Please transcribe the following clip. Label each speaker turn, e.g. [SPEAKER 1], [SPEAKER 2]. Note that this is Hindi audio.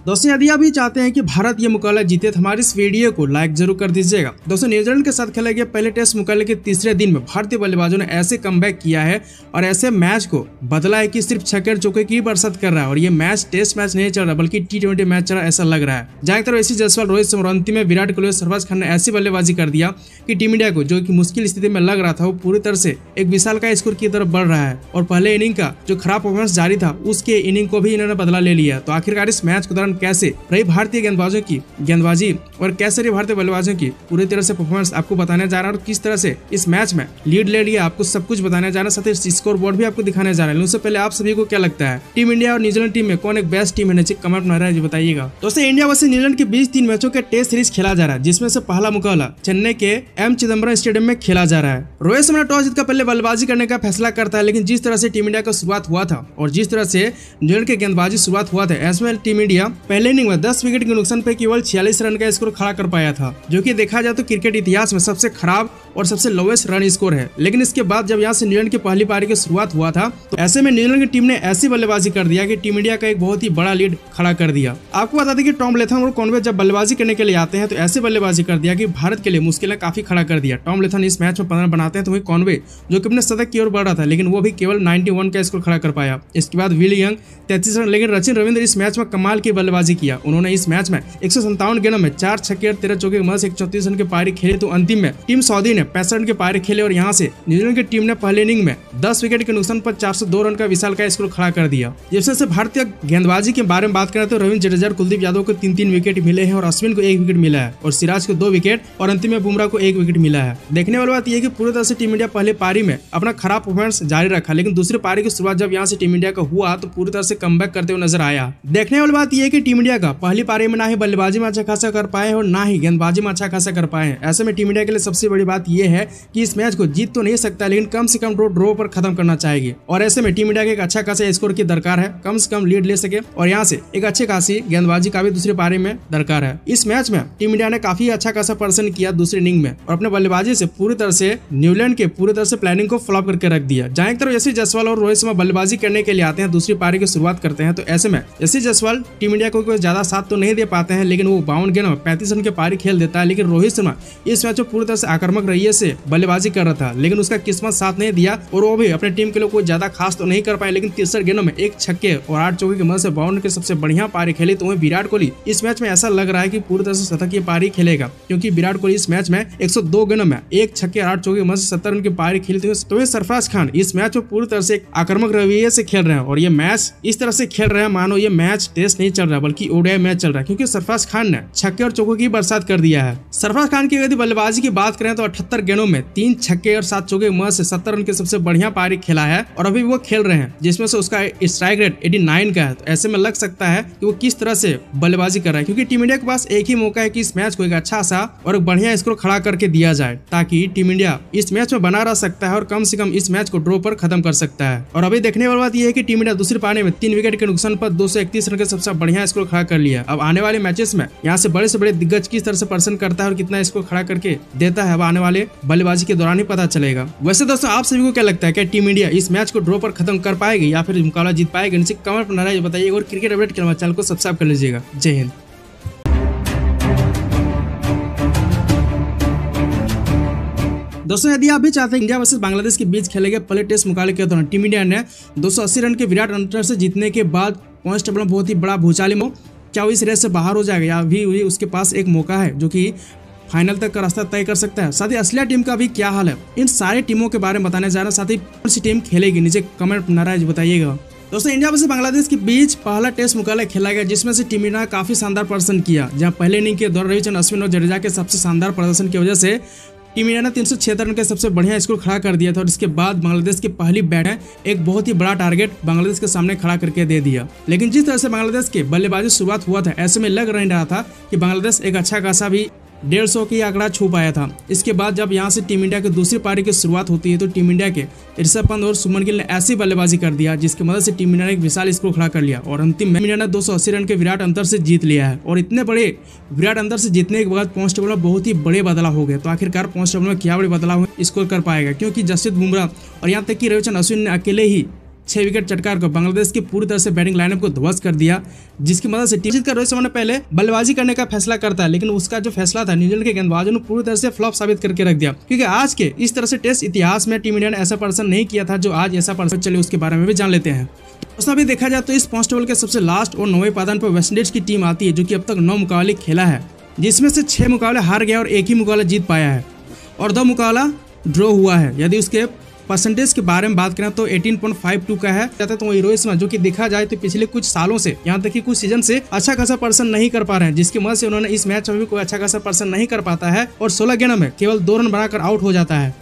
[SPEAKER 1] दोस्तों यदि आप भी चाहते हैं कि भारत ये मुकाबला जीते तो हमारी इस वीडियो को लाइक जरूर कर दीजिएगा। दोस्तों न्यूजीलैंड के साथ खेले गए पहले टेस्ट मुकाबले के तीसरे दिन में भारतीय बल्लेबाजों ने ऐसे कमबैक किया है और ऐसे मैच को बदला है कि सिर्फ छक्के और चौके की बरसात कर रहा है। और ये मैच टेस्ट मैच नहीं चल रहा बल्कि T20 मैच चल रहा ऐसा लग रहा है। जहां तरफ यशी जायसवाल, रोहित शर्मा और अंतिम में विराट कोहली और सरफराज खान ने ऐसी बल्लेबाजी कर दिया कि टीम इंडिया को जो कि मुश्किल स्थिति में लग रहा था वो पूरी तरह से एक विशालकाय स्कोर की तरफ बढ़ रहा है। और पहले इनिंग का जो खराब परफॉर्मेंस जारी था उसके इनिंग को भी इन्होंने बदला ले लिया। तो आखिरकार इस मैच के दौरान कैसे रही भारतीय गेंदबाजों की गेंदबाजी और कैसे रही भारतीय बल्लेबाजों की पूरी तरह से परफॉर्मेंस आपको बताने जा रहा है और किस तरह से इस मैच में लीड ले लिया आपको सब कुछ बताने जा रहा है। साथ ही स्कोर बोर्ड भी आपको दिखाने जा रहा है। उससे पहले आप सभी को क्या लगता है टीम इंडिया और न्यूजीलैंड टीम में कौन एक बेस्ट टीम है नीचे कमेंट में रहा है बताइएगा। दोस्तों इंडिया वर्सेस न्यूजीलैंड के बीच 3 मैचों के टेस्ट सीरीज खेला जा रहा है जिसमें से पहला मुकाबला चेन्नई के एम चिदम्बरम स्टेडियम में खेला जा रहा है। रोहित शर्मा टॉस जीतकर पहले बल्लेबाजी करने का फैसला करता है, लेकिन जिस तरह से टीम इंडिया का शुरुआत हुआ था और जिस तरह से न्यूजीलैंड के गेंदबाजी शुरुआत हुआ था ऐसे टीम इंडिया पहले इनिंग में 10 विकेट के नुकसान पर केवल 46 रन का स्कोर खड़ा कर पाया था, जो कि देखा जाए तो क्रिकेट इतिहास में सबसे खराब और सबसे लोवेस्ट रन स्कोर है। लेकिन इसके बाद जब यहाँ से न्यूजीलैंड की पहली पारी की शुरुआत हुआ था तो ऐसे में न्यूजीलैंड की टीम ने ऐसी बल्लेबाजी कर दिया कि टीम इंडिया का एक बहुत ही बड़ा लीड खड़ा कर दिया। आपको बता दें कि टॉम लेथम और कॉनवे जब बल्लेबाजी करने के लिए आते हैं तो ऐसे बल्लेबाजी कर दिया कि भारत के लिए मुश्किलें काफी खड़ा कर दिया। टॉम लेथम इस मैच में 15 बनाते हैं तो वही कॉनवे जो कि अपने शतक की ओर बढ़ रहा था लेकिन वो भी केवल 91 का स्कोर खड़ा कर पाया। इसके बाद विल यंग 33 रन, लेकिन सचिन रविंद्र इस मैच में कमाल की बल्लेबाजी किया। उन्होंने इस मैच में 157 गेंदों में 4 छक्के और 13 चौके की मदद से 134 रन की पारी खेली। तो अंतिम में टीम सऊदी ने 65 रन की पारी खेले और यहाँ से न्यूजीलैंड की टीम ने पहले इनिंग में 10 विकेट के नुकसान पर 402 रन का विशाल का स्कोर खड़ा कर दिया। जिससे भारतीय गेंदबाजी के बारे में बात करें तो रविंद्र जडेजा और कुलदीप यादव को 3-3 विकेट मिले हैं और अश्विन को 1 विकेट मिला है और सिराज को 2 विकेट और अंतिम में बुमराह को 1 विकेट मिला है। देखने वाली बात यह है कि पूरी तरह से टीम इंडिया पहले पारी में अपना खराब परफॉर्मेंस जारी रखा, लेकिन दूसरी पारी की शुरुआत जब यहाँ से टीम इंडिया का हुआ तो पूरी तरह से कमबैक करते हुए नजर आया। देखने वाली बात यह है कि टीम इंडिया का पहली पारी में ना ही बल्लेबाजी में अच्छा खासा कर पाए और ना ही गेंदबाजी में अच्छा खासा कर पाए। ऐसे में टीम इंडिया के लिए सबसे बड़ी बात यह है कि इस मैच को जीत तो नहीं सकता लेकिन कम से कम ड्रॉ पर खत्म करना चाहिए। और ऐसे में टीम इंडिया के एक अच्छा खासा स्कोर की दरकार है, कम से कम लीड ले सके और यहाँ से एक अच्छी खासी गेंदबाजी का भी दूसरी पारी में दरकार है। इस मैच में टीम इंडिया ने काफी अच्छा खासा प्रदर्शन किया दूसरी इनिंग में और अपने बल्लेबाजी से पूरी तरह से न्यूजीलैंड के पूरी तरह से प्लानिंग को फ्लॉप करके रख दिया। जहां एक तरफ यशी जायसवाल और रोहित शर्मा बल्लेबाजी करने के लिए आते हैं, दूसरी पारी की शुरुआत करते हैं तो ऐसे में यशी जायसवाल टीम इंडिया को कोई ज्यादा साथ तो नहीं दे पाते हैं लेकिन वो 52 गेंदों में 35 रन की पारी खेल देता है। लेकिन रोहित शर्मा इस मैच में पूरी तरह से आक्रामक रवैये से बल्लेबाजी कर रहा था लेकिन उसका किस्मत साथ नहीं दिया और वो भी अपने टीम के लिए कोई ज्यादा खास तो नहीं कर पाए। लेकिन 63 गेंदों में 1 छक्के और 8 चौके की मदद से 52 की सबसे बढ़िया पारी खेली। तो विराट कोहली इस मैच में ऐसा लग रहा है कि पूरी तरह से शतक की पारी खेलेगा, क्योंकि विराट कोहली इस मैच में 102 गेंदों में 1 छक्के 8 चौके की मदद से 70 रन की पारी खेली। तो सरफराज खान इस मैच में पूरी तरह से आक्रामक रवैये से खेल रहे हैं और ये मैच इस तरह से खेल रहे हैं मानो ये मैच टेस्ट नहीं चल रहा बल्कि ओडीआई मैच चल रहा है, क्योंकि सरफराज खान ने छक्के और चौकों की बरसात कर दिया है। सरफराज खान की यदि बल्लेबाजी की बात करें तो 78 गेंदों में 3 छक्के और 7 चौके की मदद से 70 रन की सबसे बढ़िया पारी खेला है और अभी वो खेल रहे हैं जिसमें से उसका स्ट्राइक रेट 89 का है। तो ऐसे में लग सकता है कि वो किस तरह से बल्लेबाजी कर रहा है, क्योंकि टीम इंडिया के पास एक ही मौका है कि इस मैच को एक अच्छा सा और एक बढ़िया स्कोर खड़ा करके दिया जाए ताकि टीम इंडिया इस मैच में बना रह सकता है और कम से कम इस मैच को ड्रॉ पर खत्म कर सकता है। और अभी देखने वाली बात यह है कि टीम इंडिया दूसरी पारी में 3 विकेट के नुकसान पर 231 रन का सबसे बढ़िया स्कोर खड़ा कर लिया। अब आने वाले मैचेस में यहाँ से बड़े दिग्गज किस तरह से प्रदर्शन करता है और कितना स्कोर खड़ा करके देता है अब आने वाले बल्लेबाजी के दौरान ही पता चलेगा। वैसे दोस्तों आप सभी को क्या लगता है कि टीम इंडिया इस मैच को ड्रॉ पर खत्म कर पाएगी या फिर मुकाबला जीत पाएगी? नीचे कमेंट में बताइए और क्रिकेट अपडेट के लिए चैनल को सब्सक्राइब कर लीजिएगा। जय हिंद। दोस्तों यदि आप भी चाहते हैं इंडिया वर्सेस बांग्लादेश के बीच खेले गए पहले टेस्ट मुकाबले के दौरान टीम इंडिया ने 280 रन के विराट अंतर से जीतने के बाद पॉइंट्स टेबल में बहुत ही बड़ा भूचाली में, क्या वो इस रेस से बाहर हो जाएगा या भी उसके पास एक मौका है जो कि फाइनल तक का रास्ता तय कर सकता है? साथ ही ऑस्ट्रेलिया टीम का भी क्या हाल है? इन सारी टीमों के बारे में बताने जा रहा है। साथ ही कौन सी टीम खेलेगी नीचे कमेंट नाराज बताइएगा। दोस्तों इंडिया वर्सेस बांग्लादेश के बीच पहला टेस्ट मुकाबला खेला गया जिसमें से टीम इंडिया ने काफी शानदार प्रदर्शन किया। जहां पहले इनिंग के दौरान रविचंद्रन अश्विन और जडेजा के सबसे शानदार प्रदर्शन की वजह से टीम इंडिया ने 376 रन का सबसे बढ़िया स्कोर खड़ा कर दिया था और इसके बाद बांग्लादेश की पहली बैट है एक बहुत ही बड़ा टारगेट बांग्लादेश के सामने खड़ा करके दे दिया। लेकिन जिस तरह से बांग्लादेश के बल्लेबाजी शुरुआत हुआ था ऐसे में लग नहीं रहा था कि बांग्लादेश एक अच्छा खासा भी 150 की आंकड़ा छू पाया था। इसके बाद जब यहाँ से टीम इंडिया की दूसरी पारी की शुरुआत होती है तो टीम इंडिया के ऋषभ पंत और शुभमन गिल ने ऐसी बल्लेबाजी कर दिया जिसकी मदद से टीम इंडिया ने एक विशाल स्कोर खड़ा कर लिया और अंतिम में इंडिया ने 280 रन के विराट अंतर से जीत लिया है। और इतने बड़े विराट अंतर से जीतने के बाद पॉइंट्स टेबल में बहुत ही बड़े बदलाव हो गए। तो आखिरकार पॉइंट्स टेबल में क्या बड़े बदलाव स्कोर कर पाएगा, क्योंकि जसप्रीत बुमराह और यहाँ तक कि रविचंद्रन अश्विन ने अकेले ही 6 विकेट चटकार कर बांग्लादेश की पूरी तरह से बैटिंग लाइनअप को ध्वस्त कर दिया, जिसकी मदद से टीम जीतकर रोहित शर्मा ने पहले बल्लेबाजी करने का फैसला करता है, लेकिन उसका जो फैसला था न्यूजीलैंड के गेंदबाजों ने पूरी तरह से फ्लॉप साबित करके रख दिया, क्योंकि आज के इस तरह से टेस्ट इतिहास में टीम इंडिया ने ऐसा प्रदर्शन नहीं किया था जो आज ऐसा प्रदर्शन। चलिए उसके बारे में भी जान लेते हैं। दोस्तों अभी देखा जाए तो इस 5 टेबल के सबसे लास्ट और 9वें पायदान पर वेस्टइंडीज की टीम आती है, जो कि अब तक 9 मुकाबले खेला है, जिसमें से 6 मुकाबले हार गया और 1 ही मुकाबला जीत पाया है और 2 मुकाबला ड्रॉ हुआ है। यदि उसके परसेंटेज के बारे में बात करें तो 18.52 का है। तो वही रोहित शर्मा जो कि देखा जाए तो पिछले कुछ सालों से यहाँ तक कि कुछ सीजन से अच्छा खासा प्रदर्शन नहीं कर पा रहे हैं, जिसकी मदद से उन्होंने इस मैच में भी कोई अच्छा खासा प्रदर्शन नहीं कर पाता है और 16 गेंद में केवल 2 रन बनाकर आउट हो जाता है।